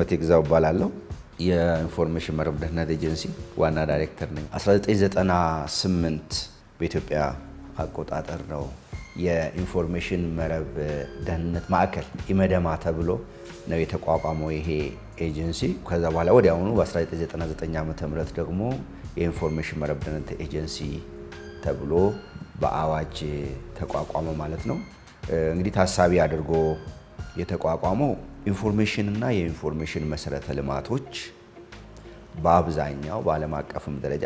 ምህረት ይግዛው ባላለው የኢንፎርሜሽን መረብ ደህንነት ኤጀንሲ ዋና ዳይሬክተር ነኝ 1998 በኢትዮጵያ አቆጣጠር ነው የኢንፎርሜሽን መረብ ደህንነት ማዕከል ኢመደማ ተብሎ ነው የተቋቋመው ይሄ ኤጀንሲ ከዛ በኋላ ወዲያውኑ በ1999 ዓመተ ምህረት ደግሞ የኢንፎርሜሽን መረብ ደህንነት ኤጀንሲ ተብሎ በአዋጅ ተቋቋመ ማለት ነው እንግዲህ ታሳቢ አድርጎ የተቋቋመው ኢንፎርሜሽን እና የኢንፎርሜሽን መሰረተ ልማቶች በአብዛኛው በዓለም አቀፍም ደረጃ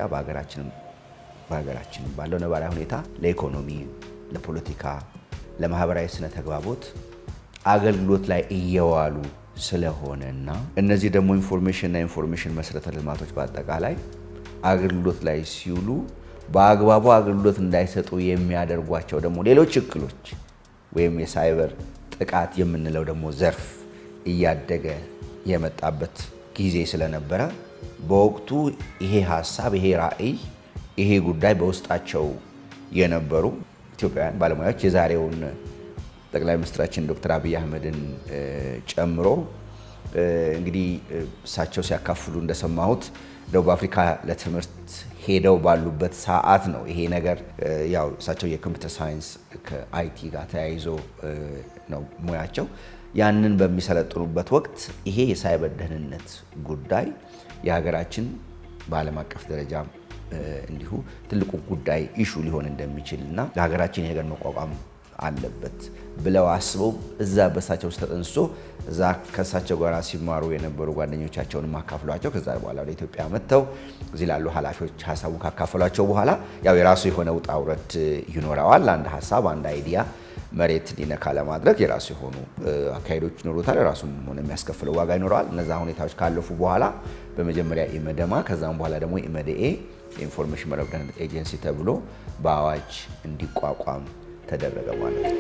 በአገራችን ባለው ነባራዊ ሁኔታ ለኢኮኖሚ ለፖለቲካ ለማህበራዊ ስነ ተግባቦት አገልግሎት ላይ እየዋሉ ስለሆነና እነዚህ ደግሞ ኢንፎርሜሽን እና ኢንፎርሜሽን መሰረተ ልማቶች በአጠቃላይ አገልግሎት ላይ ሲውሉ በአግባቡ አገልግሎት እንዳይሰጡ የሚያደርጓቸው ደግሞ ሌሎች እክሎች ወይም የሳይበር ጥቃት የምንለው ደግሞ ዘርፍ እያደገ የመጣበት ጊዜ ስለነበረ በወቅቱ ይሄ ሐሳብ ይሄ ራዕይ ይሄ ጉዳይ በውስጣቸው የነበሩ ኢትዮጵያውያን ባለሙያዎች የዛሬውን ጠቅላይ ሚኒስትራችን ዶክተር አብይ አህመድን ጨምሮ እንግዲህ እሳቸው ሲያካፍሉ እንደሰማሁት ደቡብ አፍሪካ ለትምህርት ሄደው ባሉበት ሰዓት ነው ይሄ ነገር ያው እሳቸው የኮምፒውተር ሳይንስ ከአይቲ ጋር ተያይዞ ነው ሙያቸው ያንን በሚሰለጥኑበት ወቅት ይሄ የሳይበር ደህንነት ጉዳይ የሀገራችን በዓለም አቀፍ ደረጃ እንዲሁ ትልቁ ጉዳይ ኢሹ ሊሆን እንደሚችልና ለሀገራችን የሀገር መቋቋም አለበት ብለው አስበው እዛ በሳቸው ተጠንሶ እዛ ከሳቸው ጋር ሲማሩ የነበሩ ጓደኞቻቸውን ማካፈሏቸው ከዛ በኋላ ወደ ኢትዮጵያ መጥተው እዚህ ላሉ ኃላፊዎች ሐሳቡን ካካፈሏቸው በኋላ ያው የራሱ የሆነ ውጣ ውረድ ይኖራዋል አንድ ሐሳብ አንድ አይዲያ መሬት ሊነካ ለማድረግ የራሱ የሆኑ አካይዶች ይኖሩታል ራሱን ሆነ የሚያስከፍለው ዋጋ ይኖራል እነዛ ሁኔታዎች ካለፉ በኋላ በመጀመሪያ ኢመደማ ከዛም በኋላ ደግሞ ኢመደኤ ኢንፎርሜሽን መረብ ደህንነት ኤጀንሲ ተብሎ በአዋጅ እንዲቋቋም ተደረገ ማለት ነው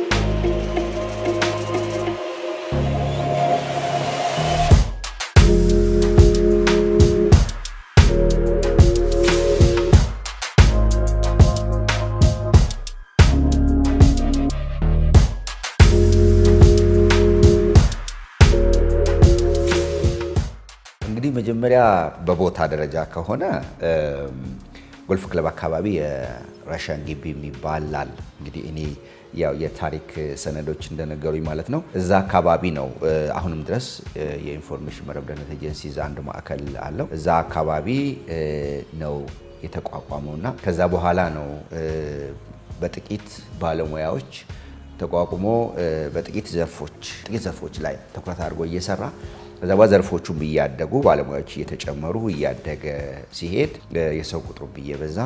እንግዲህ መጀመሪያ በቦታ ደረጃ ከሆነ ጎልፍ ክለብ አካባቢ የራሻን ግቢ የሚባላል እንግዲህ እኔ ያው የታሪክ ሰነዶች እንደነገሩኝ ማለት ነው እዛ አካባቢ ነው አሁንም ድረስ የኢንፎርሜሽን መረብ ደህንነት ኤጀንሲ አንድ ማዕከል አለው እዛ አካባቢ ነው የተቋቋመውና ከዛ በኋላ ነው በጥቂት ባለሙያዎች ተቋቁሞ በጥቂት ዘርፎች ላይ ትኩረት አድርጎ እየሰራ ከዛ ዘርፎቹም እያደጉ ባለሙያዎች እየተጨመሩ እያደገ ሲሄድ የሰው ቁጥሩ እየበዛ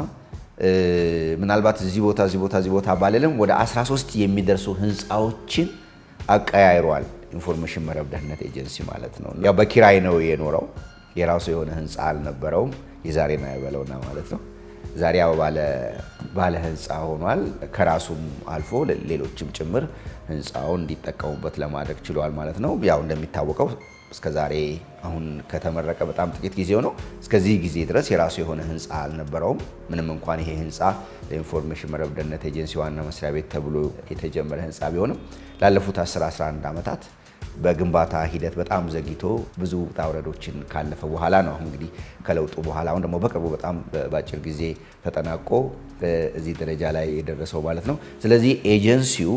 ምናልባት እዚህ ቦታ ባለለም ወደ 13 የሚደርሱ ህንጻዎችን አቀያይሯል ኢንፎርሜሽን መረብ ደህንነት ኤጀንሲ ማለት ነው ያው በኪራይ ነው የኖረው የራሱ የሆነ ህንጻ አልነበረውም የዛሬ ነው ያበለውና ማለት ነው ዛሬ ያው ባለ ህንጻ ሆኗል ከራሱም አልፎ ሌሎችም ጭምር ህንጻውን እንዲጠቀሙበት ለማድረግ ችሏል ማለት ነው ያው እንደሚታወቀው እስከዛሬ አሁን ከተመረቀ በጣም ጥቂት ጊዜው ነው እስከዚህ ጊዜ ድረስ የራሱ የሆነ ህንጻ አልነበረውም ምንም እንኳን ይሄ ህንጻ ለኢንፎርሜሽን መረብ ደህንነት ኤጀንሲ ዋና መስሪያ ቤት ተብሎ የተጀመረ ህንጻ ቢሆንም ላለፉት 10-11 ዓመታት በግንባታ ሂደት በጣም ዘግይቶ ብዙ ታውረዶችን ካለፈ በኋላ ነው እንግዲህ ከለውጡ በኋላ አሁን ደግሞ በቅርቡ በጣም ባጭር ጊዜ ተጠናቆ እዚህ ደረጃ ላይ የደረሰው ማለት ነው ስለዚህ ኤጀንሲው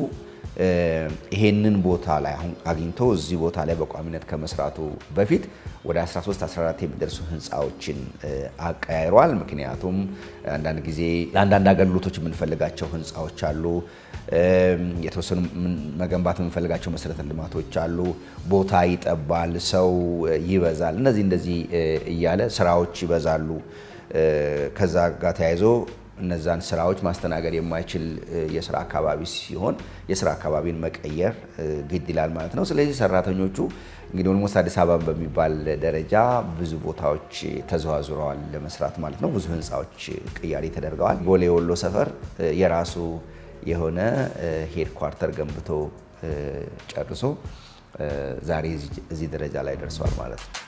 ይሄንን ቦታ ላይ አሁን አግኝቶ እዚህ ቦታ ላይ በቋሚነት ከመስራቱ በፊት ወደ 13-14 የሚደርሱ ህንጻዎችን አቀያይሯል ምክንያቱም አንዳንድ ጊዜ ለአንዳንድ አገልግሎቶች የምንፈልጋቸው ህንጻዎች አሉ የተወሰኑ መገንባት የምንፈልጋቸው መሰረተ ልማቶች አሉ ቦታ ይጠባል ሰው ይበዛል እንደዚህ እያለ ስራዎች ይበዛሉ ከዛ ጋር ተያይዞ እነዛን ስራዎች ማስተናገድ የማይችል የሥራ አካባቢ ሲሆን የሥራ አካባቢን መቀየር ግድ ይላል ማለት ነው ስለዚህ ሰራተኞቹ እንግዲህ ኦልሞስት አዲስ አበባ በሚባል ደረጃ ብዙ ቦታዎች ተዘዋውረዋል ለመስራት ማለት ነው ብዙ ህንጻዎች ቅያሪ ተደርገዋል ቦሌ ወሎ ሰፈር የራሱ የሆነ ሄድኳርተር ገንብቶ ጨርሶ ዛሬ እዚህ ደረጃ ላይ ደርሷል ማለት ነው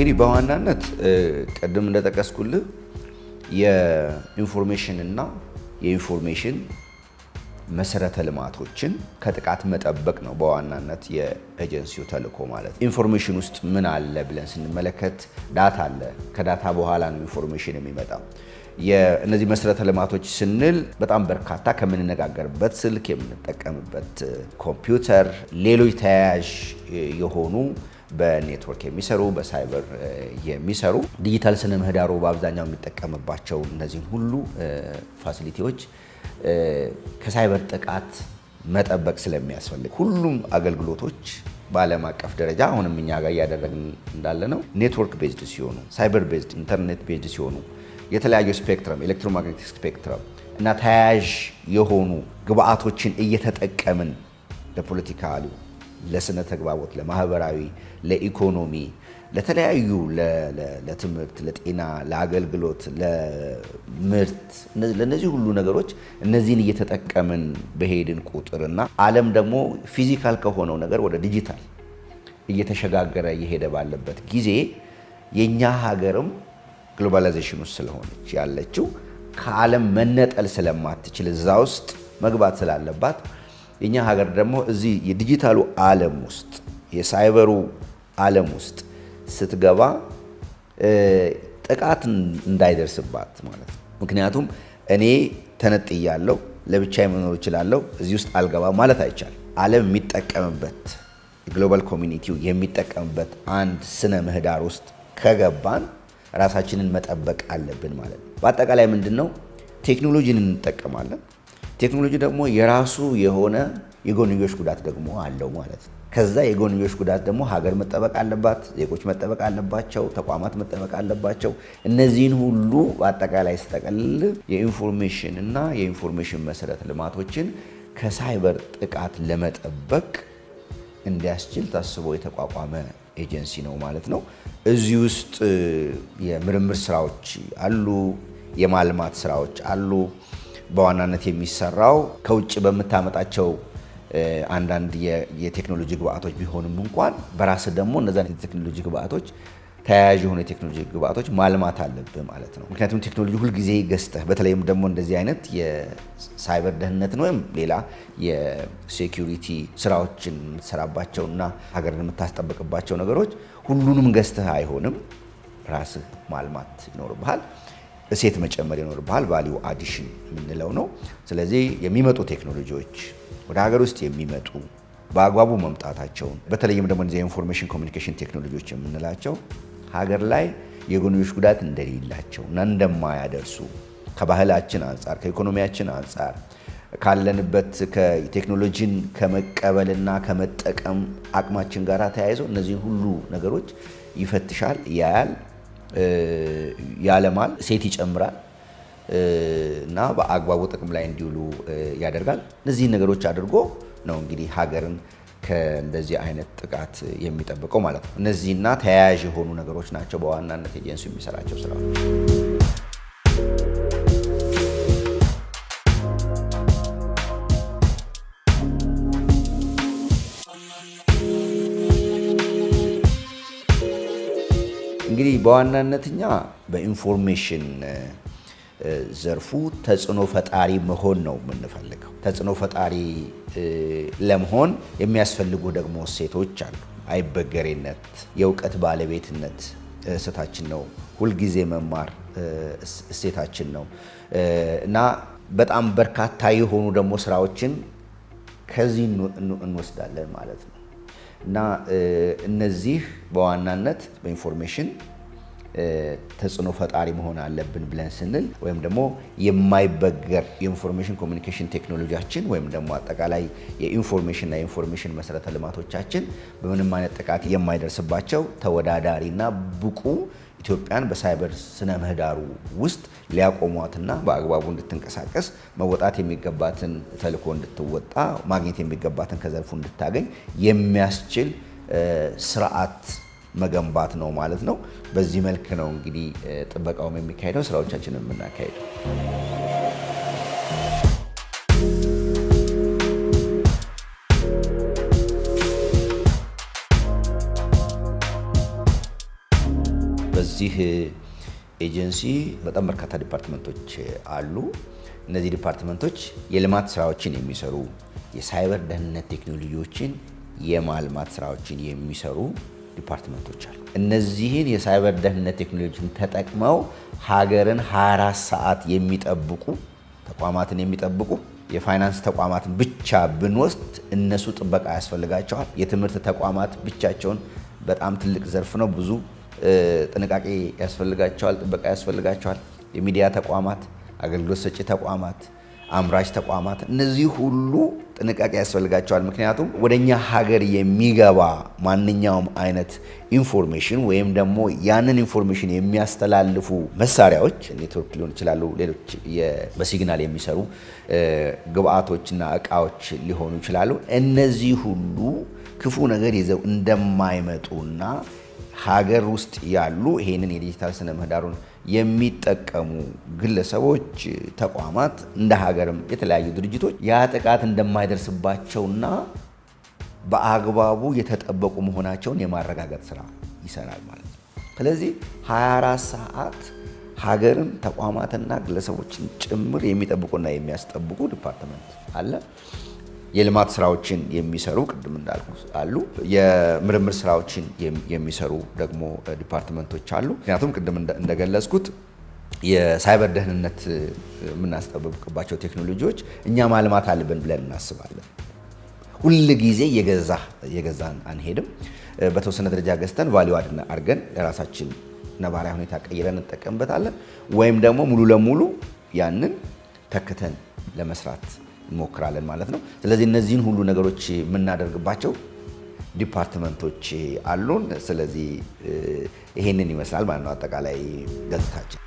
እንግዲህ በዋናነት ቀደም እንደተጠቀስኩልህ የኢንፎርሜሽን እና የኢንፎርሜሽን መሰረተ ልማቶችን ከጥቃት መጠበቅ ነው በዋናነት የኤጀንሲው ተልዕኮ ማለት ነው። ኢንፎርሜሽን ውስጥ ምን አለ ብለን ስንመለከት ዳታ አለ። ከዳታ በኋላ ነው ኢንፎርሜሽን የሚመጣው። የእነዚህ መሰረተ ልማቶች ስንል በጣም በርካታ ከምንነጋገርበት ስልክ የምንጠቀምበት ኮምፒውተር፣ ሌሎች ተያያዥ የሆኑ በኔትወርክ የሚሰሩ በሳይበር የሚሰሩ ዲጂታል ስነ ምህዳሩ በአብዛኛው የሚጠቀምባቸው እነዚህ ሁሉ ፋሲሊቲዎች ከሳይበር ጥቃት መጠበቅ ስለሚያስፈልግ ሁሉም አገልግሎቶች በዓለም አቀፍ ደረጃ አሁንም እኛ ጋር ያደረግን እንዳለ ነው ኔትወርክ ቤዝድ ሲሆኑ ሳይበር ቤዝድ ኢንተርኔት ቤዝድ ሲሆኑ የተለያዩ ስፔክትረም ኤሌክትሮማግኔቲክ ስፔክትረም እና ተያያዥ የሆኑ ግብአቶችን እየተጠቀምን ለፖለቲካሊ ለስነ ተግባቦት ለማህበራዊ ለኢኮኖሚ ለተለያዩ ለትምህርት ለጤና ለአገልግሎት ለምርት ለነዚህ ሁሉ ነገሮች እነዚህን እየተጠቀምን በሄድን ቁጥርና ዓለም ደግሞ ፊዚካል ከሆነው ነገር ወደ ዲጂታል እየተሸጋገረ እየሄደ ባለበት ጊዜ የኛ ሀገርም ግሎባላይዜሽን ውስጥ ስለሆነች ያለችው ከዓለም መነጠል ስለማትችል እዛ ውስጥ መግባት ስላለባት የኛ ሀገር ደግሞ እዚህ የዲጂታሉ ዓለም ውስጥ የሳይበሩ ዓለም ውስጥ ስትገባ ጥቃት እንዳይደርስባት ማለት ነው። ምክንያቱም እኔ ተነጥያለሁ ለብቻዬ መኖር እችላለሁ እዚህ ውስጥ አልገባ ማለት አይቻልም። ዓለም የሚጠቀምበት ግሎባል ኮሚኒቲው የሚጠቀምበት አንድ ስነ ምህዳር ውስጥ ከገባን ራሳችንን መጠበቅ አለብን ማለት ነው። በአጠቃላይ ምንድነው ቴክኖሎጂን እንጠቀማለን። ቴክኖሎጂ ደግሞ የራሱ የሆነ የጎንዮሽ ጉዳት ደግሞ አለው ማለት ነው። ከዛ የጎንዮሽ ጉዳት ደግሞ ሀገር መጠበቅ አለባት፣ ዜጎች መጠበቅ አለባቸው፣ ተቋማት መጠበቅ አለባቸው። እነዚህን ሁሉ በአጠቃላይ ሲጠቀልል የኢንፎርሜሽን እና የኢንፎርሜሽን መሰረተ ልማቶችን ከሳይበር ጥቃት ለመጠበቅ እንዲያስችል ታስቦ የተቋቋመ ኤጀንሲ ነው ማለት ነው። እዚህ ውስጥ የምርምር ስራዎች አሉ፣ የማልማት ስራዎች አሉ። በዋናነት የሚሰራው ከውጭ በመታመጣቸው አንዳንድ የቴክኖሎጂ ግብአቶች ቢሆንም እንኳን በራስ ደግሞ እነዛን የቴክኖሎጂ ግብአቶች ተያያዥ የሆኑ የቴክኖሎጂ ግብአቶች ማልማት አለብህ ማለት ነው። ምክንያቱም ቴክኖሎጂ ሁሉ ጊዜ ገዝተህ በተለይም ደግሞ እንደዚህ አይነት የሳይበር ደህንነት ወይም ሌላ የሴኩሪቲ ስራዎችን የምትሰራባቸውና ሀገርን የምታስጠብቅባቸው ነገሮች ሁሉንም ገዝተህ አይሆንም። ራስህ ማልማት ይኖርብሃል። እሴት መጨመር ይኖርብሃል። ቫልዩ አዲሽን የምንለው ነው። ስለዚህ የሚመጡ ቴክኖሎጂዎች ወደ ሀገር ውስጥ የሚመጡ በአግባቡ መምጣታቸውን በተለይም ደግሞ እነዚህ ኢንፎርሜሽን ኮሚኒኬሽን ቴክኖሎጂዎች የምንላቸው ሀገር ላይ የጎንዮሽ ጉዳት እንደሌላቸው እና እንደማያደርሱ ከባህላችን አንፃር ከኢኮኖሚያችን አንፃር ካለንበት ከቴክኖሎጂን ከመቀበልና ከመጠቀም አቅማችን ጋር ተያይዞ እነዚህ ሁሉ ነገሮች ይፈትሻል፣ ያያል፣ ያለማል፣ ሴት ይጨምራል እና በአግባቡ ጥቅም ላይ እንዲውሉ ያደርጋል። እነዚህ ነገሮች አድርጎ ነው እንግዲህ ሀገርን ከእንደዚህ አይነት ጥቃት የሚጠብቀው ማለት ነው። እነዚህና ተያያዥ የሆኑ ነገሮች ናቸው በዋናነት ኤጀንሲው የሚሰራቸው ስራዎች። እንግዲህ በዋናነትኛ በኢንፎርሜሽን ዘርፉ ተጽዕኖ ፈጣሪ መሆን ነው የምንፈልገው። ተጽዕኖ ፈጣሪ ለመሆን የሚያስፈልጉ ደግሞ እሴቶች አሉ። አይበገሬነት፣ የእውቀት ባለቤትነት እሴታችን ነው። ሁልጊዜ መማር እሴታችን ነው እና በጣም በርካታ የሆኑ ደግሞ ስራዎችን ከዚህ እንወስዳለን ማለት ነው እና እነዚህ በዋናነት በኢንፎርሜሽን ተጽዕኖ ፈጣሪ መሆን አለብን ብለን ስንል ወይም ደግሞ የማይበገር የኢንፎርሜሽን ኮሚኒኬሽን ቴክኖሎጂያችን ወይም ደግሞ አጠቃላይ የኢንፎርሜሽን እና የኢንፎርሜሽን መሰረተ ልማቶቻችን በምንም አይነት ጥቃት የማይደርስባቸው ተወዳዳሪና ብቁ ኢትዮጵያን በሳይበር ስነ ምህዳሩ ውስጥ ሊያቆሟትና በአግባቡ እንድትንቀሳቀስ መወጣት የሚገባትን ተልዕኮ እንድትወጣ ማግኘት የሚገባትን ከዘርፉ እንድታገኝ የሚያስችል ስርዓት መገንባት ነው ማለት ነው። በዚህ መልክ ነው እንግዲህ ጥበቃው የሚካሄደው ስራዎቻችንን የምናካሄደው። በዚህ ኤጀንሲ በጣም በርካታ ዲፓርትመንቶች አሉ። እነዚህ ዲፓርትመንቶች የልማት ስራዎችን የሚሰሩ የሳይበር ደህንነት ቴክኖሎጂዎችን የማልማት ስራዎችን የሚሰሩ ዲፓርትመንቶች አሉ። እነዚህን የሳይበር ደህንነት ቴክኖሎጂን ተጠቅመው ሀገርን 24 ሰዓት የሚጠብቁ ተቋማትን የሚጠብቁ የፋይናንስ ተቋማትን ብቻ ብንወስድ እነሱ ጥበቃ ያስፈልጋቸዋል። የትምህርት ተቋማት ብቻቸውን በጣም ትልቅ ዘርፍ ነው። ብዙ ጥንቃቄ ያስፈልጋቸዋል፣ ጥበቃ ያስፈልጋቸዋል። የሚዲያ ተቋማት፣ አገልግሎት ሰጪ ተቋማት፣ አምራች ተቋማት እነዚህ ሁሉ ጥንቃቄ ያስፈልጋቸዋል። ምክንያቱም ወደኛ ሀገር የሚገባ ማንኛውም አይነት ኢንፎርሜሽን ወይም ደግሞ ያንን ኢንፎርሜሽን የሚያስተላልፉ መሳሪያዎች ኔትወርክ ሊሆን ይችላሉ፣ ሌሎች በሲግናል የሚሰሩ ግብአቶችና እቃዎች ሊሆኑ ይችላሉ። እነዚህ ሁሉ ክፉ ነገር ይዘው እንደማይመጡና ሀገር ውስጥ ያሉ ይሄንን የዲጂታል ስነ ምህዳሩን የሚጠቀሙ ግለሰቦች፣ ተቋማት እንደ ሀገርም የተለያዩ ድርጅቶች ያ ጥቃት እንደማይደርስባቸውና በአግባቡ የተጠበቁ መሆናቸውን የማረጋገጥ ስራ ይሰራል ማለት ነው። ስለዚህ 24 ሰዓት ሀገርን ተቋማትና ግለሰቦችን ጭምር የሚጠብቁና የሚያስጠብቁ ዲፓርትመንት አለ። የልማት ስራዎችን የሚሰሩ ቅድም እንዳልኩ አሉ። የምርምር ስራዎችን የሚሰሩ ደግሞ ዲፓርትመንቶች አሉ። ምክንያቱም ቅድም እንደገለጽኩት የሳይበር ደህንነት የምናስጠብቅባቸው ቴክኖሎጂዎች እኛ ማልማት አለብን ብለን እናስባለን። ሁሉ ጊዜ የገዛን አንሄድም። በተወሰነ ደረጃ ገዝተን ቫልዩ አድርገን ለራሳችን ነባራዊ ሁኔታ ቀይረን እንጠቀምበታለን፣ ወይም ደግሞ ሙሉ ለሙሉ ያንን ተከተን ለመስራት እንሞክራለን ማለት ነው። ስለዚህ እነዚህን ሁሉ ነገሮች የምናደርግባቸው ዲፓርትመንቶች አሉን። ስለዚህ ይሄንን ይመስላል ማለት ነው አጠቃላይ ገጽታችን።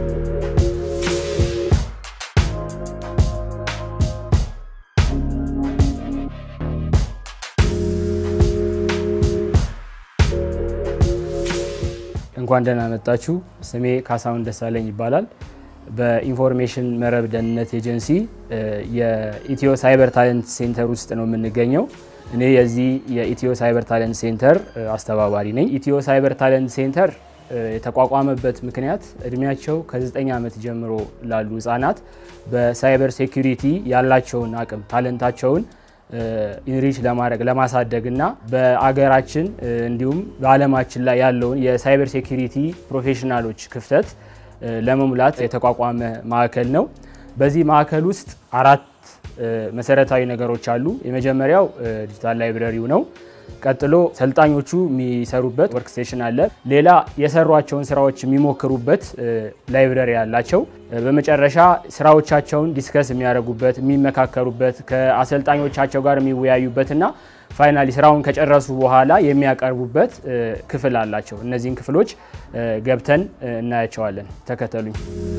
እንኳን ደህና መጣችሁ። ስሜ ካሳሁን ደሳለኝ ይባላል። በኢንፎርሜሽን መረብ ደህንነት ኤጀንሲ የኢትዮ ሳይበር ታለንት ሴንተር ውስጥ ነው የምንገኘው። እኔ የዚህ የኢትዮ ሳይበር ታለንት ሴንተር አስተባባሪ ነኝ። ኢትዮ ሳይበር ታለንት ሴንተር የተቋቋመበት ምክንያት እድሜያቸው ከ9 ዓመት ጀምሮ ላሉ ህፃናት በሳይበር ሴኩሪቲ ያላቸውን አቅም ታለንታቸውን ኢንሪች ለማድረግ ለማሳደግና በአገራችን እንዲሁም በዓለማችን ላይ ያለውን የሳይበር ሴኩሪቲ ፕሮፌሽናሎች ክፍተት ለመሙላት የተቋቋመ ማዕከል ነው። በዚህ ማዕከል ውስጥ 4 መሰረታዊ ነገሮች አሉ። የመጀመሪያው ዲጂታል ላይብረሪው ነው። ቀጥሎ ሰልጣኞቹ የሚሰሩበት ወርክ ስቴሽን አለ። ሌላ የሰሯቸውን ስራዎች የሚሞክሩበት ላይብረሪ ያላቸው። በመጨረሻ ስራዎቻቸውን ዲስከስ የሚያደርጉበት፣ የሚመካከሩበት፣ ከአሰልጣኞቻቸው ጋር የሚወያዩበትና ፋይናሊ ስራውን ከጨረሱ በኋላ የሚያቀርቡበት ክፍል አላቸው። እነዚህን ክፍሎች ገብተን እናያቸዋለን። ተከተሉኝ።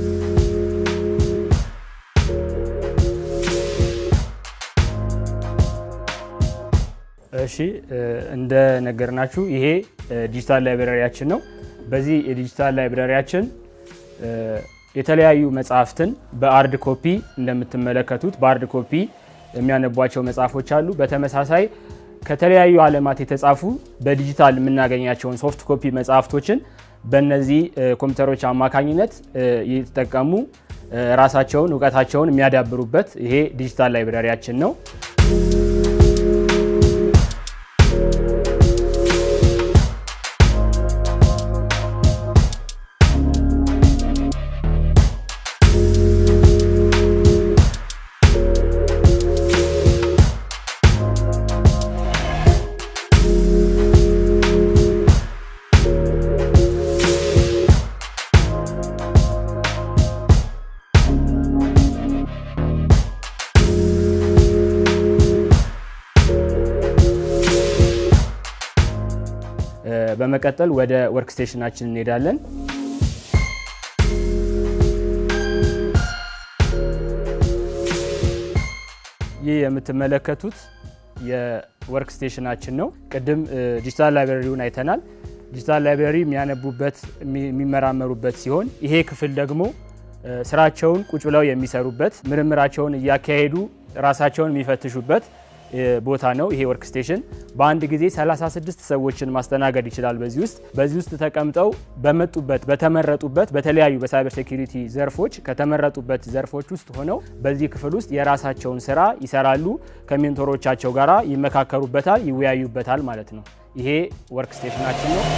እሺ እንደ ነገርናችሁ ይሄ ዲጂታል ላይብረሪያችን ነው። በዚህ የዲጂታል ላይብረሪያችን የተለያዩ መጽሐፍትን በአርድ ኮፒ እንደምትመለከቱት በአርድ ኮፒ የሚያነቧቸው መጽሐፎች አሉ። በተመሳሳይ ከተለያዩ ዓለማት የተጻፉ በዲጂታል የምናገኛቸውን ሶፍት ኮፒ መጽሐፍቶችን በእነዚህ ኮምፒውተሮች አማካኝነት እየተጠቀሙ ራሳቸውን ዕውቀታቸውን የሚያዳብሩበት ይሄ ዲጂታል ላይብረሪያችን ነው። በመቀጠል ወደ ወርክ ስቴሽናችን እንሄዳለን። ይህ የምትመለከቱት የወርክ ስቴሽናችን ነው። ቅድም ዲጂታል ላይብረሪውን አይተናል። ዲጂታል ላይብረሪ የሚያነቡበት የሚመራመሩበት ሲሆን ይሄ ክፍል ደግሞ ስራቸውን ቁጭ ብለው የሚሰሩበት ምርምራቸውን እያካሄዱ ራሳቸውን የሚፈትሹበት ቦታ ነው ይሄ ወርክ ስቴሽን በአንድ ጊዜ 36 ሰዎችን ማስተናገድ ይችላል በዚህ ውስጥ ተቀምጠው በተመረጡበት በተለያዩ በሳይበር ሴኩሪቲ ዘርፎች ከተመረጡበት ዘርፎች ውስጥ ሆነው በዚህ ክፍል ውስጥ የራሳቸውን ስራ ይሰራሉ ከሜንቶሮቻቸው ጋራ ይመካከሩበታል ይወያዩበታል ማለት ነው ይሄ ወርክ ስቴሽናችን ነው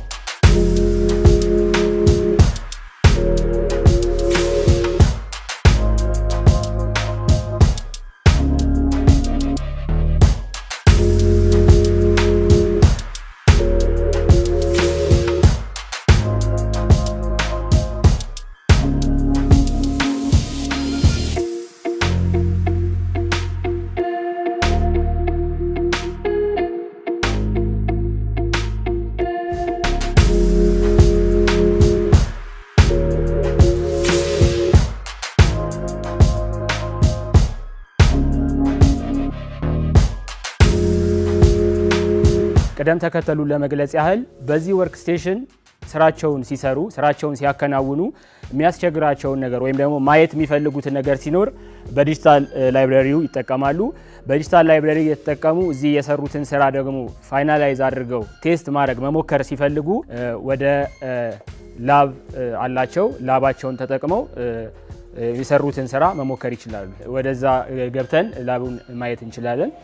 ቀደም ተከተሉን ለመግለጽ ያህል በዚህ ወርክ ስቴሽን ስራቸውን ሲሰሩ ስራቸውን ሲያከናውኑ የሚያስቸግራቸው ነገር ወይም ደግሞ ማየት የሚፈልጉት ነገር ሲኖር በዲጂታል ላይብረሪው ይጠቀማሉ በዲጂታል ላይብረሪ የተጠቀሙ እዚህ የሰሩትን ስራ ደግሞ ፋይናላይዝ አድርገው ቴስት ማድረግ መሞከር ሲፈልጉ ወደ ላብ አላቸው ላባቸውን ተጠቅመው የሰሩትን ስራ መሞከር ይችላሉ ወደዛ ገብተን ላቡን ማየት እንችላለን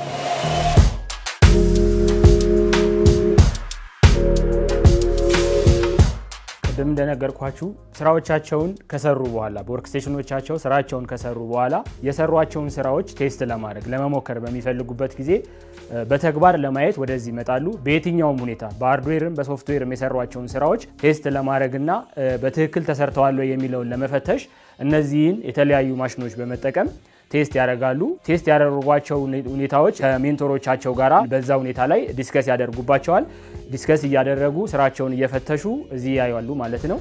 ደም እንደነገርኳችሁ ስራዎቻቸውን ከሰሩ በኋላ በወርክ ስቴሽኖቻቸው ስራቸውን ከሰሩ በኋላ የሰሯቸውን ስራዎች ቴስት ለማድረግ ለመሞከር በሚፈልጉበት ጊዜ በተግባር ለማየት ወደዚህ ይመጣሉ በየትኛውም ሁኔታ በሃርድዌርም በሶፍትዌርም የሰሯቸውን ስራዎች ቴስት ለማድረግና በትክክል ተሰርተዋል ወይ የሚለውን ለመፈተሽ እነዚህን የተለያዩ ማሽኖች በመጠቀም ቴስት ያደርጋሉ ቴስት ያደርጓቸው ሁኔታዎች ከሜንቶሮቻቸው ጋራ በዛ ሁኔታ ላይ ዲስከስ ያደርጉባቸዋል ዲስከስ ያደረጉ ስራቸውን እየፈተሹ እዚህ ያያሉ ማለት ነው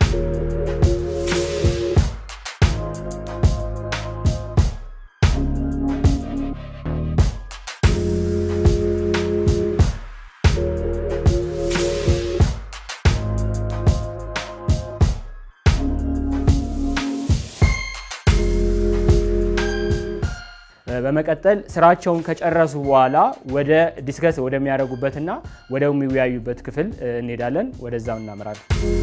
በመቀጠል ስራቸውን ከጨረሱ በኋላ ወደ ዲስከስ ወደሚያደርጉበትና ወደሚወያዩበት ክፍል እንሄዳለን ወደዛው እናመራለን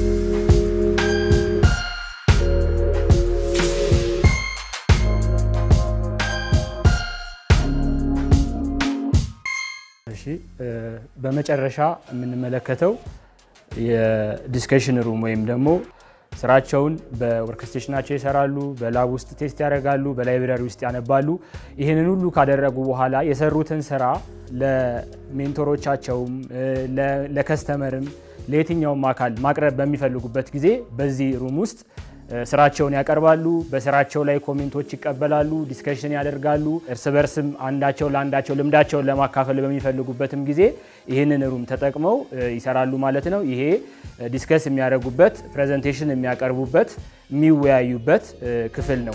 እሺ በመጨረሻ የምንመለከተው የዲስከሽን ሩም ወይም ደግሞ ስራቸውን በወርክ ስቴሽናቸው ይሰራሉ በላብ ውስጥ ቴስት ያደርጋሉ በላይብረሪ ውስጥ ያነባሉ ይሄንን ሁሉ ካደረጉ በኋላ የሰሩትን ስራ ለሜንቶሮቻቸው ለከስተመርም ለየትኛውም አካል ማቅረብ በሚፈልጉበት ጊዜ በዚህ ሩም ውስጥ ስራቸውን ያቀርባሉ በስራቸው ላይ ኮሜንቶች ይቀበላሉ ዲስከሽን ያደርጋሉ እርስ በርስም አንዳቸው ለአንዳቸው ልምዳቸውን ለማካፈል በሚፈልጉበትም ጊዜ ይሄንን ሩም ተጠቅመው ይሰራሉ ማለት ነው ይሄ ዲስከስ የሚያደርጉበት ፕሬዘንቴሽን የሚያቀርቡበት የሚወያዩበት ክፍል ነው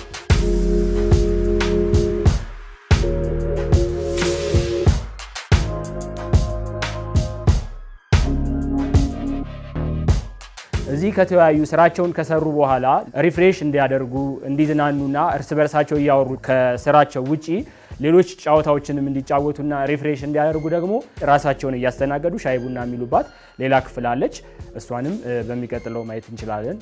እዚህ ከተወያዩ ስራቸውን ከሰሩ በኋላ ሪፍሬሽ እንዲያደርጉ እንዲዝናኑና እርስ በርሳቸው ያወሩ ከስራቸው ውጪ ሌሎች ጫዋታዎችንም እንዲጫወቱና ሪፍሬሽ እንዲያደርጉ ደግሞ ራሳቸውን ያስተናገዱ ሻይ ቡና የሚሉባት ሌላ ክፍል አለች እሷንም በሚቀጥለው ማየት እንችላለን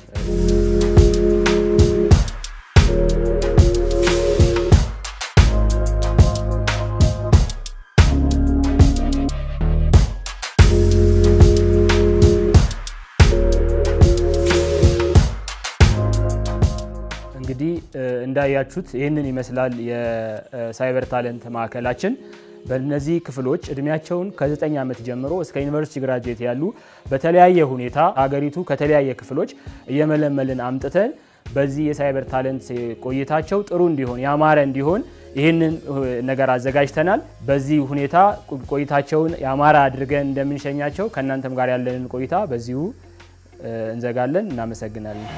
እንግዲህ እንዳያችሁት ይሄንን ይመስላል የሳይበር ታለንት ማዕከላችን በእነዚህ ክፍሎች እድሜያቸውን ከ9 ዓመት ጀምሮ እስከ ዩኒቨርሲቲ ግራጁዌት ያሉ በተለያየ ሁኔታ ሀገሪቱ ከተለያየ ክፍሎች እየመለመልን አምጥተን በዚህ የሳይበር ታለንት ቆይታቸው ጥሩ እንዲሆን ያማረ እንዲሆን ይሄንን ነገር አዘጋጅተናል በዚህ ሁኔታ ቆይታቸውን ያማረ አድርገን እንደምንሸኛቸው ከናንተም ጋር ያለንን ቆይታ በዚሁ እንዘጋለን እናመሰግናለን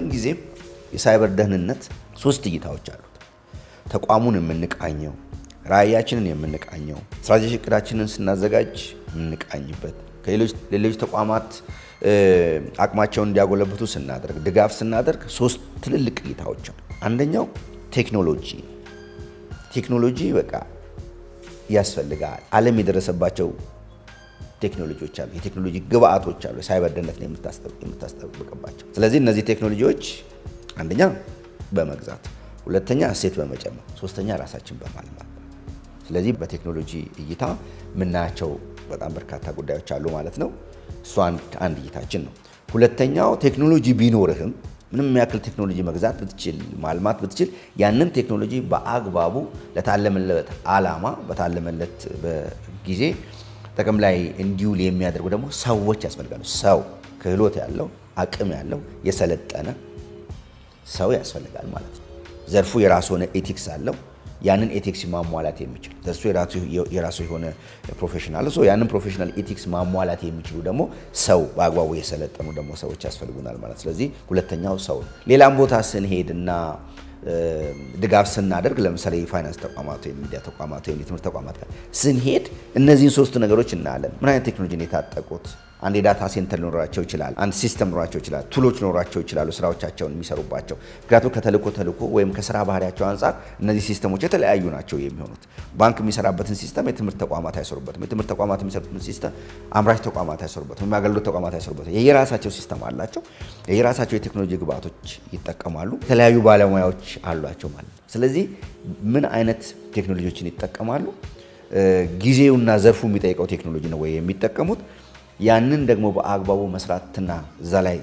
የሳይበር ደህንነት 3 እይታዎች አሉት ተቋሙን የምንቃኘው ራዕያችንን የምንቃኘው ስትራቴጂክ እቅዳችንን ስናዘጋጅ የምንቃኝበት ከሌሎች ተቋማት አቅማቸውን እንዲያጎለብቱ ስናደርግ ድጋፍ ስናደርግ ሶስት ትልልቅ እይታዎች አሉ። አንደኛው ቴክኖሎጂ በቃ ያስፈልጋል። ዓለም የደረሰባቸው ቴክኖሎጂዎች አሉ፣ የቴክኖሎጂ ግብአቶች አሉ፣ ሳይበር ደህንነት ነው የምታስጠብቅባቸው። ስለዚህ እነዚህ ቴክኖሎጂዎች አንደኛ በመግዛት ሁለተኛ እሴት በመጨመር ሶስተኛ ራሳችን በማልማት ስለዚህ በቴክኖሎጂ እይታ ምናያቸው በጣም በርካታ ጉዳዮች አሉ ማለት ነው። እሱ አንድ እይታችን ነው። ሁለተኛው ቴክኖሎጂ ቢኖርህም ምንም ያክል ቴክኖሎጂ መግዛት ብትችል ማልማት ብትችል ያንን ቴክኖሎጂ በአግባቡ ለታለመለት ዓላማ በታለመለት በጊዜ ጥቅም ላይ እንዲውል የሚያደርጉ ደግሞ ሰዎች ያስፈልጋሉ። ሰው ክህሎት ያለው አቅም ያለው የሰለጠነ ሰው ያስፈልጋል ማለት ነው። ዘርፉ የራሱ ሆነ ኤቲክስ አለው። ያንን ኤቲክስ ማሟላት የሚችል ዘርፉ የራሱ የሆነ ፕሮፌሽናል ሰው ያንን ፕሮፌሽናል ኤቲክስ ማሟላት የሚችሉ ደግሞ ሰው በአግባቡ የሰለጠኑ ደግሞ ሰዎች ያስፈልጉናል ማለት። ስለዚህ ሁለተኛው ሰው ሌላም ቦታ ስንሄድና ድጋፍ ስናደርግ ለምሳሌ የፋይናንስ ተቋማት ወይ ሚዲያ ተቋማት ወይ የትምህርት ተቋማት ጋር ስንሄድ እነዚህን ሶስት ነገሮች እናያለን። ምን አይነት ቴክኖሎጂ ነው የታጠቁት? አንድ ዳታ ሴንተር ሊኖራቸው ይችላል፣ አንድ ሲስተም ሊኖራቸው ይችላል፣ ቱሎች ሊኖራቸው ይችላሉ ስራዎቻቸውን የሚሰሩባቸው። ምክንያቱም ከተልእኮ ወይም ከስራ ባህሪያቸው አንፃር እነዚህ ሲስተሞች የተለያዩ ናቸው የሚሆኑት። ባንክ የሚሰራበትን ሲስተም የትምህርት ተቋማት አይሰሩበትም። የትምህርት ተቋማት የሚሰሩበትን ሲስተም አምራች ተቋማት አይሰሩበትም። የአገልግሎት ተቋማት አይሰሩበትም። የየራሳቸው ሲስተም አላቸው። የየራሳቸው የቴክኖሎጂ ግብአቶች ይጠቀማሉ። የተለያዩ ባለሙያዎች አሏቸው ማለት ነው። ስለዚህ ምን አይነት ቴክኖሎጂዎችን ይጠቀማሉ? ጊዜውና ዘርፉ የሚጠይቀው ቴክኖሎጂ ነው ወይ የሚጠቀሙት? ያንን ደግሞ በአግባቡ መስራትና እዛ ላይ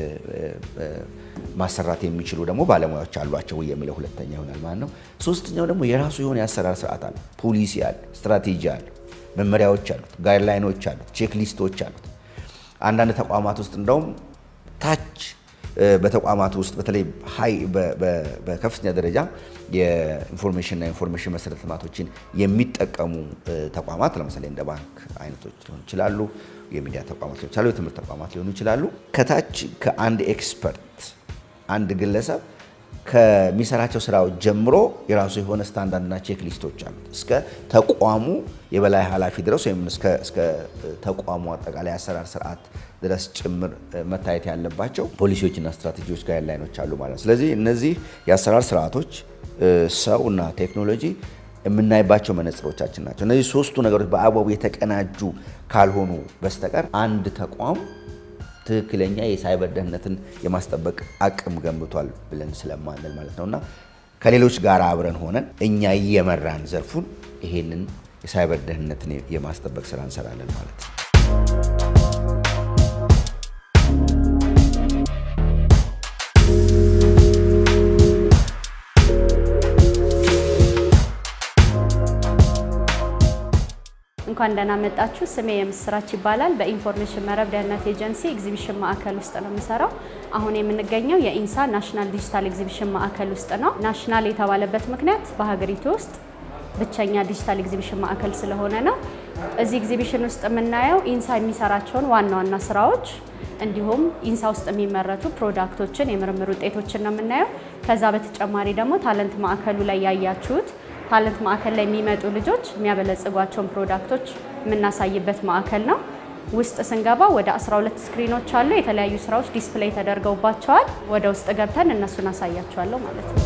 ማሰራት የሚችሉ ደግሞ ባለሙያዎች አሏቸው የሚለው ሁለተኛ ይሆናል ማለት ነው። ሶስተኛው ደግሞ የራሱ የሆነ የአሰራር ስርዓት አለ፣ ፖሊሲ አለ፣ ስትራቴጂ አለ፣ መመሪያዎች አሉት፣ ጋይድላይኖች አሉት፣ ቼክ ሊስቶች አሉት። አንዳንድ ተቋማት ውስጥ እንደውም ታች በተቋማት ውስጥ በተለይ በከፍተኛ ደረጃ የኢንፎርሜሽንና ኢንፎርሜሽን መሰረተ ልማቶችን የሚጠቀሙ ተቋማት ለምሳሌ እንደ ባንክ አይነቶች ሊሆኑ ይችላሉ፣ የሚዲያ ተቋማት ሊሆኑ ይችላሉ፣ የትምህርት ተቋማት ሊሆኑ ይችላሉ። ከታች ከአንድ ኤክስፐርት አንድ ግለሰብ ከሚሰራቸው ስራዎች ጀምሮ የራሱ የሆነ ስታንዳርድና ቼክ ሊስቶች አሉት እስከ ተቋሙ የበላይ ኃላፊ ድረስ ወይም እስከ ተቋሙ አጠቃላይ አሰራር ስርዓት ድረስ ጭምር መታየት ያለባቸው ፖሊሲዎችና ስትራቴጂዎች ጋይድላይኖች አሉ ማለት ነው። ስለዚህ እነዚህ የአሰራር ስርዓቶች ሰውና ቴክኖሎጂ የምናይባቸው መነጽሮቻችን ናቸው። እነዚህ ሶስቱ ነገሮች በአግባቡ የተቀናጁ ካልሆኑ በስተቀር አንድ ተቋም ትክክለኛ የሳይበር ደህንነትን የማስጠበቅ አቅም ገንብቷል ብለን ስለማንል ማለት ነውና ከሌሎች ጋር አብረን ሆነን እኛ እየመራን ዘርፉን ይሄንን የሳይበር ደህንነትን የማስጠበቅ ስራ እንሰራለን ማለት ነው። እንኳን ደህና መጣችሁ። ስሜ የምስራች ይባላል። በኢንፎርሜሽን መረብ ደህንነት ኤጀንሲ ኤግዚቢሽን ማዕከል ውስጥ ነው የምሰራው። አሁን የምንገኘው የኢንሳ ናሽናል ዲጂታል ኤግዚቢሽን ማዕከል ውስጥ ነው። ናሽናል የተባለበት ምክንያት በሀገሪቱ ውስጥ ብቸኛ ዲጂታል ኤግዚቢሽን ማዕከል ስለሆነ ነው። እዚህ ኤግዚቢሽን ውስጥ የምናየው ኢንሳ የሚሰራቸውን ዋና ዋና ስራዎች እንዲሁም ኢንሳ ውስጥ የሚመረቱ ፕሮዳክቶችን የምርምር ውጤቶችን ነው የምናየው። ከዛ በተጨማሪ ደግሞ ታለንት ማዕከሉ ላይ ያያችሁት ታለንት ማዕከል ላይ የሚመጡ ልጆች የሚያበለጽጓቸውን ፕሮዳክቶች የምናሳይበት ማዕከል ነው። ውስጥ ስንገባ ወደ 12 ስክሪኖች አሉ። የተለያዩ ስራዎች ዲስፕሌይ ተደርገውባቸዋል። ወደ ውስጥ ገብተን እነሱን አሳያችኋለሁ ማለት ነው።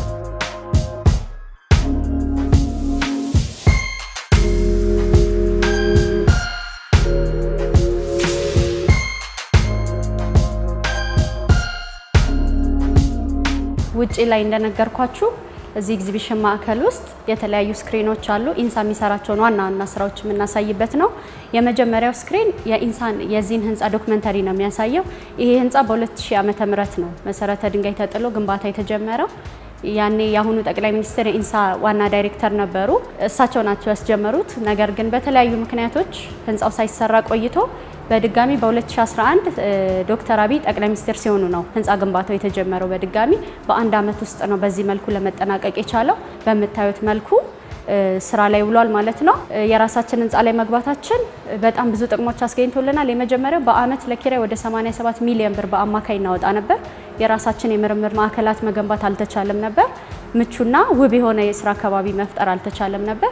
ውጪ ላይ እንደነገርኳችሁ እዚህ ኤግዚቢሽን ማዕከል ውስጥ የተለያዩ ስክሪኖች አሉ። ኢንሳ የሚሰራቸውን ዋና ዋና ስራዎች የምናሳይበት ነው። የመጀመሪያው ስክሪን የኢንሳን የዚህን ህንጻ ዶክመንተሪ ነው የሚያሳየው። ይሄ ህንጻ በ2000 ዓመተ ምህረት ነው መሰረተ ድንጋይ ተጥሎ ግንባታ የተጀመረው። ያኔ ያሁኑ ጠቅላይ ሚኒስትር ኢንሳ ዋና ዳይሬክተር ነበሩ። እሳቸው ናቸው ያስጀመሩት። ነገር ግን በተለያዩ ምክንያቶች ህንጻው ሳይሰራ ቆይቶ በድጋሚ በ2011 ዶክተር አብይ ጠቅላይ ሚኒስትር ሲሆኑ ነው ህንጻ ግንባታው የተጀመረው። በድጋሚ በአንድ አመት ውስጥ ነው በዚህ መልኩ ለመጠናቀቅ የቻለው። በመታየት መልኩ ስራ ላይ ውሏል ማለት ነው። የራሳችን ህንጻ ላይ መግባታችን በጣም ብዙ ጥቅሞች አስገኝቶልናል። የመጀመሪያው በአመት ለኪራይ ወደ 87 ሚሊዮን ብር በአማካይ እናወጣ ነበር። የራሳችን የምርምር ማዕከላት መገንባት አልተቻለም ነበር። ምቹና ውብ የሆነ የስራ አካባቢ መፍጠር አልተቻለም ነበር።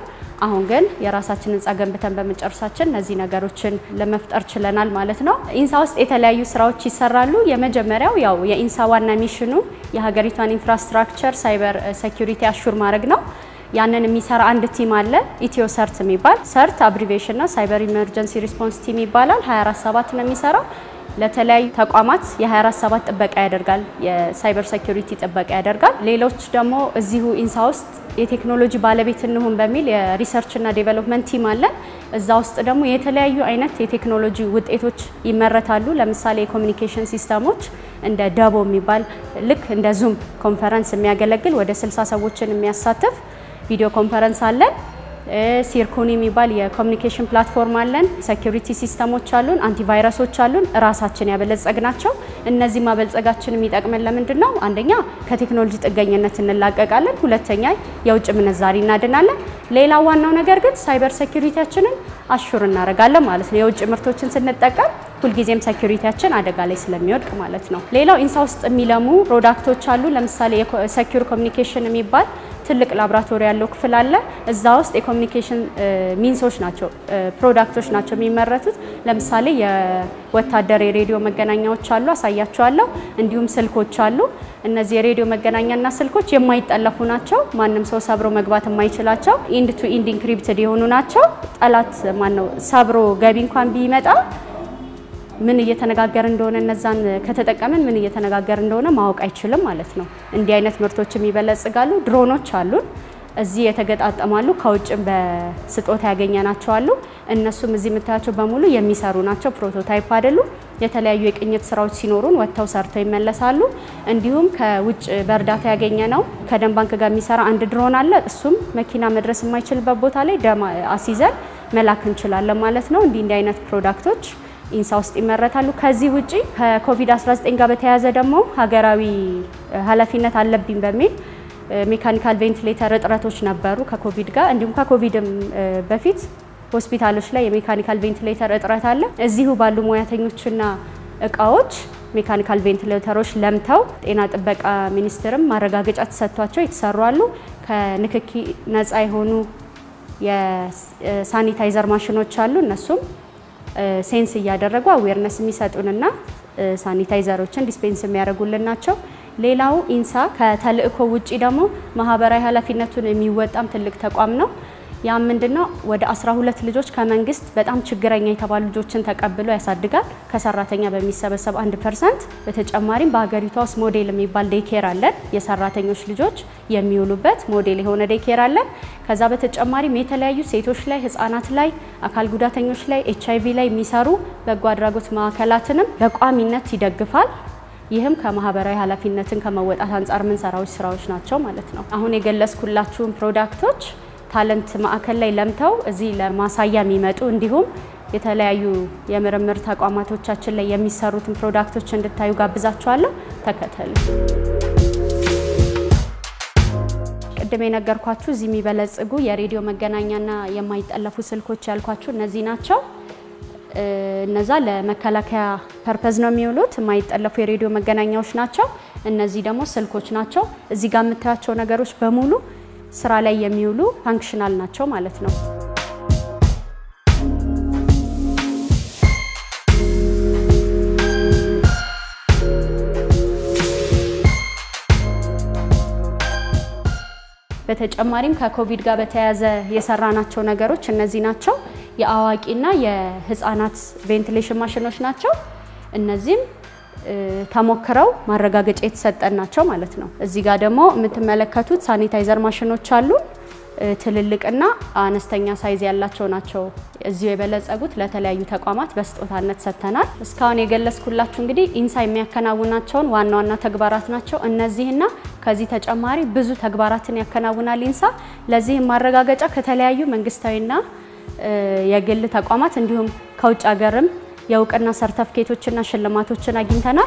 አሁን ግን የራሳችንን ጸገንብተን በመጨረሳችን እነዚህ ነገሮችን ለመፍጠር ችለናል ማለት ነው። ኢንሳ ውስጥ የተለያዩ ስራዎች ይሰራሉ። የመጀመሪያው ያው የኢንሳ ዋና ሚሽኑ የሀገሪቱን ኢንፍራስትራክቸር ሳይበር ሴኩሪቲ አሹር ማድረግ ነው። ያንን የሚሰራ አንድ ቲም አለ ኢትዮ ሰርት የሚባል ሰርት አብሪቬሽን ነው ሳይበር ኢመርጀንሲ ሪስፖንስ ቲም ይባላል 24/7 ነው የሚሰራው ለተለያዩ ተቋማት የ24/7 ጥበቃ ያደርጋል የሳይበር ሴኩሪቲ ጥበቃ ያደርጋል ሌሎች ደግሞ እዚሁ ኢንሳ ውስጥ የቴክኖሎጂ ባለቤት እንሁን በሚል የሪሰርች እና ዴቨሎፕመንት ቲም አለ እዛ ውስጥ ደግሞ የተለያዩ አይነት የቴክኖሎጂ ውጤቶች ይመረታሉ ለምሳሌ የኮሙኒኬሽን ሲስተሞች እንደ ዳቦ የሚባል ልክ እንደ ዙም ኮንፈረንስ የሚያገለግል ወደ 60 ሰዎችን የሚያሳትፍ ቪዲዮ ኮንፈረንስ አለን ሲርኮኒ የሚባል የኮሙኒኬሽን ፕላትፎርም አለን ሴኩሪቲ ሲስተሞች አሉን አንቲቫይረሶች አሉን ራሳችን ያበለጸግናቸው እነዚህ ማበልጸጋችን የሚጠቅመን ለምንድነው አንደኛ ከቴክኖሎጂ ጥገኝነት እንላቀቃለን ሁለተኛ የውጭ ምንዛሪ እናድናለን ሌላው ዋናው ነገር ግን ሳይበር ሴኩሪቲያችንን አሹር እናደርጋለን ማለት ነው የውጭ ምርቶችን ስንጠቀም ሁልጊዜም ሴኩሪቲያችን አደጋ ላይ ስለሚወድቅ ማለት ነው ሌላው ኢንሳ ውስጥ የሚለሙ ፕሮዳክቶች አሉ ለምሳሌ የሴኩር ኮሙኒኬሽን የሚባል ትልቅ ላብራቶሪ ያለው ክፍል አለ እዛ ውስጥ የኮሙኒኬሽን ሚንሶች ናቸው ፕሮዳክቶች ናቸው የሚመረቱት ለምሳሌ የወታደር የሬዲዮ መገናኛዎች አሉ አሳያቸዋለሁ እንዲሁም ስልኮች አሉ እነዚህ የሬዲዮ መገናኛና ስልኮች የማይጠለፉ ናቸው ማንንም ሰው ሰብሮ መግባት የማይችላቸው ኢንድ ቱ ኢንድ ኢንክሪፕትድ የሆኑ ናቸው ጠላት ማን ነው ሰብሮ ገቢ እንኳን ቢመጣ ምን እየተነጋገረ እንደሆነ እነዛን ከተጠቀመን ምን እየተነጋገረ እንደሆነ ማወቅ አይችልም ማለት ነው እንዲህ አይነት ምርቶችም ይበለጽጋሉ ድሮኖች አሉን እዚህ የተገጣጠማሉ ከውጭም በስጦታ ያገኘናቸው አሉ እነሱም እዚህ የምታያቸው በሙሉ የሚሰሩ ናቸው ፕሮቶታይፕ አይደሉ የተለያዩ የቅኝት ስራዎች ሲኖሩን ወጣው ሰርተው ይመለሳሉ እንዲሁም ከውጭ በርዳታ ያገኘነው ከደም ባንክ ጋር የሚሰራ አንድ ድሮን አለ እሱም መኪና መድረስ የማይችልበት ቦታ ላይ ደም አሲዘን መላክ እንችላለን ማለት ነው እንዲህ አይነት ፕሮዳክቶች ኢንሳ ውስጥ ይመረታሉ ከዚህ ውጪ ከኮቪድ-19 ጋር በተያያዘ ደግሞ ሀገራዊ ኃላፊነት አለብኝ በሚል ሜካኒካል ቬንቲሌተር እጥረቶች ነበሩ ከኮቪድ ጋር እንዲሁም ከኮቪድም በፊት ሆስፒታሎች ላይ የሜካኒካል ቬንቲሌተር እጥረት አለ እዚሁ ባሉ ሙያተኞችና እቃዎች ሜካኒካል ቬንቲሌተሮች ለምተው ጤና ጥበቃ ሚኒስቴርም ማረጋገጫ ተሰጥቷቸው ይተሰራሉ ከንክኪ ነፃ የሆኑ የሳኒታይዘር ማሽኖች አሉ እነሱም ሴንስ ያደረጉ አዌርነስ የሚሰጡንና ሳኒታይዘሮችን ዲስፔንስ የሚያደርጉልን ናቸው ሌላው ኢንሳ ከተልእኮ ውጪ ደግሞ ማህበራዊ ኃላፊነቱን የሚወጣም ትልቅ ተቋም ነው ያ ምንድነው ወደ 12 ልጆች ከመንግስት በጣም ችግረኛ የተባሉ ልጆችን ተቀብሎ ያሳድጋል ከሰራተኛ በሚሰበሰብ 1% በተጨማሪም በሀገሪቷ ውስጥ ሞዴል የሚባል ዴኬር አለ የሰራተኞች ልጆች የሚውሉበት ሞዴል የሆነ ዴኬር አለ ከዛ በተጨማሪም የተለያዩ ሴቶች ላይ ህፃናት ላይ አካል ጉዳተኞች ላይ ኤችአይቪ ላይ የሚሰሩ በጎ አድራጎት ማዕከላትንም በቋሚነት ይደግፋል ይህም ከማህበራዊ ኃላፊነትን ከመወጣት አንፃር ምን ስራዎች ናቸው ማለት ነው አሁን የገለጽኩላችሁ ፕሮዳክቶች ታለንት ማዕከል ላይ ለምተው እዚህ ለማሳያ የሚመጡ እንዲሁም የተለያዩ የምርምር ተቋማቶቻችን ላይ የሚሰሩትን ፕሮዳክቶች እንድታዩ ጋብዛችኋለሁ ተከተሉ ቅድም የነገርኳችሁ እዚህ የሚበለጽጉ የሬዲዮ መገናኛና የማይጠለፉ ስልኮች ያልኳችሁ እነዚህ ናቸው እነዛ ለመከላከያ ፐርፐዝ ነው የሚውሉት የማይጠለፉ የሬዲዮ መገናኛዎች ናቸው እነዚህ ደግሞ ስልኮች ናቸው እዚህ ጋር የምታያቸው ነገሮች በሙሉ ስራ ላይ የሚውሉ ፋንክሽናል ናቸው ማለት ነው በተጨማሪም ከኮቪድ ጋር በተያያዘ የሰራናቸው ነገሮች እነዚህ ናቸው የአዋቂና የህፃናት ቬንቲሌሽን ማሽኖች ናቸው እነዚህም ተሞክረው ማረጋገጫ የተሰጠን ናቸው ማለት ነው እዚህ ጋር ደግሞ የምትመለከቱት ሳኒታይዘር ማሽኖች አሉ ትልልቅና አነስተኛ ሳይዝ ያላቸው ናቸው እዚሁ የበለጸጉት ለተለያዩ ተቋማት በስጦታነት ሰጥተናል እስካሁን የገለጽኩላችሁ እንግዲህ ኢንሳ የሚያከናውናቸው ዋና ተግባራት ናቸው እነዚህና ከዚህ ተጨማሪ ብዙ ተግባራትን ያከናውናል ኢንሳ ለዚህ ማረጋገጫ ከተለያዩ መንግስታዊና የግል ተቋማት እንዲሁም ከውጭ ሀገርም የውቅና ሰርተፊኬቶችና ሽልማቶችን አግኝተናል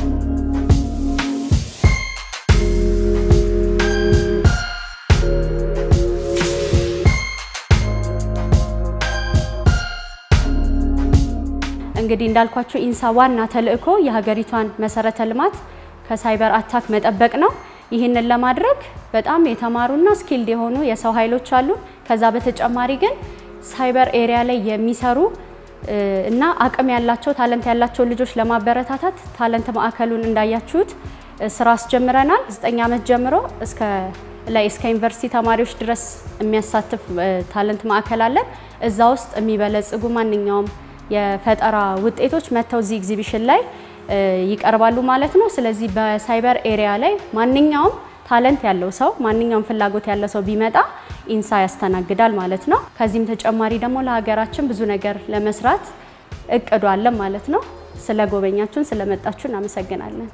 እንግዲህ እንዳልኳችሁ ኢንሳ ዋና ተልእኮ የሀገሪቱን መሰረተ ልማት ከሳይበር አታክ መጠበቅ ነው ይህንን ለማድረግ በጣም የተማሩና ስኪልድ የሆኑ የሰው ኃይሎች አሉ ከዛ በተጨማሪ ግን ሳይበር ኤሪያ ላይ የሚሰሩ እና አቅም ያላቸው ታለንት ያላቸው ልጆች ለማበረታታት ታለንት ማዕከሉን እንዳያችሁት ስራ አስጀምረናል 9 ዓመት ጀምሮ እስከ ዩኒቨርሲቲ ተማሪዎች ድረስ የሚያሳትፍ ታለንት ማዕከል አለን እዛ ውስጥ የሚበለጽጉ ማንኛውም የፈጠራ ውጤቶች መተው እዚህ ኤግዚቢሽን ላይ ይቀርባሉ ማለት ነው ስለዚህ በሳይበር ኤሪያ ላይ ማንኛውም ታለንት ያለው ሰው ማንኛውም ፍላጎት ያለው ሰው ቢመጣ ኢንሳ ያስተናግዳል ማለት ነው ከዚህም ተጨማሪ ደግሞ ለሀገራችን ብዙ ነገር ለመስራት እቅዱ አለ ማለት ነው ስለጎበኛችሁን ስለመጣችሁ እናመሰግናለን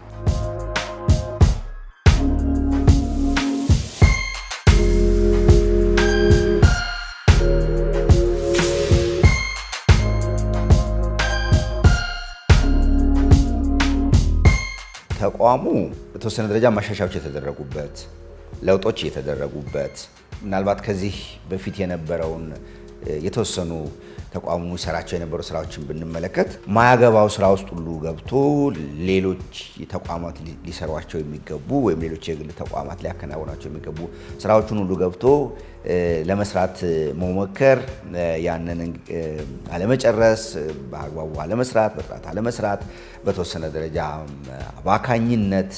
ተቋሙ በተወሰነ ደረጃ ማሻሻያዎች የተደረጉበት ለውጦች የተደረጉበት ምናልባት ከዚህ በፊት የነበረውን የተወሰኑ ተቋሙ ሰራቸው የነበሩ ስራዎችን ብንመለከት ማያገባው ስራ ውስጥ ሁሉ ገብቶ ሌሎች ተቋማት ሊሰሯቸው የሚገቡ ወይም ሌሎች የግል ተቋማት ሊያከናውናቸው የሚገቡ ስራዎችን ሁሉ ገብቶ ለመስራት መሞከር ያንን አለመጨረስ በአግባቡ አለመስራት በጥራት አለመስራት በተወሰነ ደረጃ አባካኝነት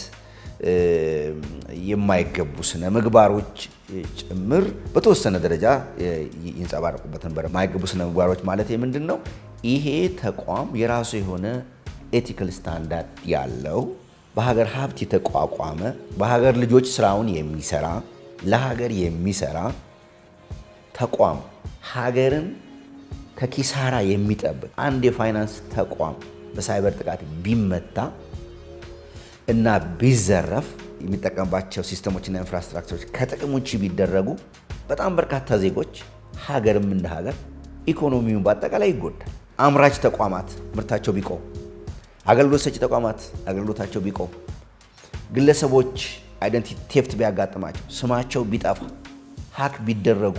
የማይገቡ ስነ ምግባሮች ጭምር በተወሰነ ደረጃ ይንጸባረቁበት ነበር ማይገቡ ስነ ምግባሮች ማለት ምንድነው ይሄ ተቋም የራሱ የሆነ ኤቲካል ስታንዳርድ ያለው በሀገር ሀብት የተቋቋመ በሀገር ልጆች ስራውን የሚሰራ ለሀገር የሚሰራ ተቋም ሀገርን ከኪሳራ የሚጠብቅ አንድ የፋይናንስ ተቋም በሳይበር ጥቃት ቢመታ እና ቢዘረፍ የሚጠቀምባቸው ሲስተሞችና ኢንፍራስትራክቸሮች ከጥቅም ውጪ ቢደረጉ በጣም በርካታ ዜጎች ሀገርም እንደ ሀገር ኢኮኖሚውን በአጠቃላይ ይጎዳል አምራች ተቋማት ምርታቸው ቢቆም አገልግሎት ሰጪ ተቋማት አገልግሎታቸው ቢቆም ግለሰቦች አይደንቲቲ ቴፍት ቢያጋጥማቸው ስማቸው ቢጠፋ ሀክ ቢደረጉ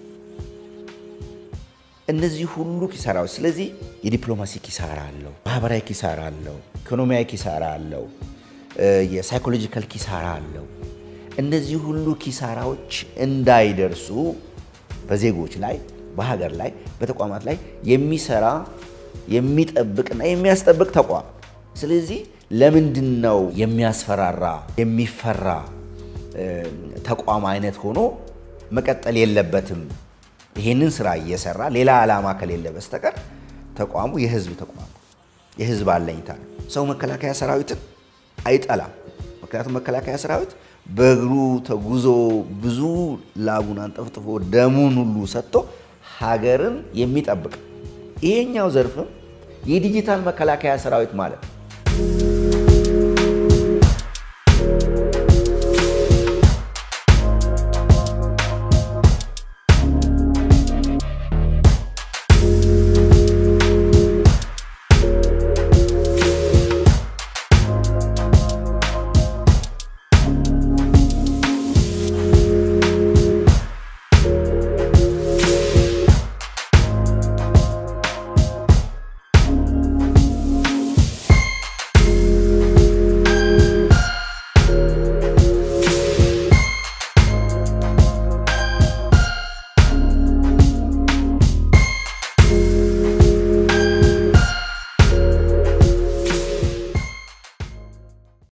እነዚህ ሁሉ ኪሳራዎች ስለዚህ የዲፕሎማሲ ኪሳራ አለው ማህበራዊ ኪሳራ አለው ኢኮኖሚያዊ ኪሳራ አለው የሳይኮሎጂካል ኪሳራ አለው እነዚህ ሁሉ ኪሳራዎች እንዳይደርሱ በዜጎች ላይ በሀገር ላይ በተቋማት ላይ የሚሰራ የሚጠብቅና የሚያስጠብቅ ተቋም ስለዚህ ለምንድነው የሚያስፈራራ የሚፈራ ተቋም አይነት ሆኖ መቀጠል የለበትም ይሄንን ስራ እየሰራ ሌላ ዓላማ ከሌለ በስተቀር ተቋሙ የህዝብ ተቋም የህዝብ አለኝታ ሰው መከላከያ ሰራዊትን አይጠላም ምክንያቱም መከላከያ ሰራዊት በእግሩ ተጉዞ ብዙ ላቡን አንጠፍጥፎ ደሙን ሁሉ ሰጥቶ ሀገርን የሚጠብቅ ይሄኛው ዘርፍም የዲጂታል መከላከያ ሰራዊት ማለት